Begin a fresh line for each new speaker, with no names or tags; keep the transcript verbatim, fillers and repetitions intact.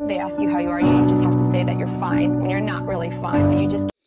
they ask you how you are, you just have to say that you're fine when you're not really fine, but you just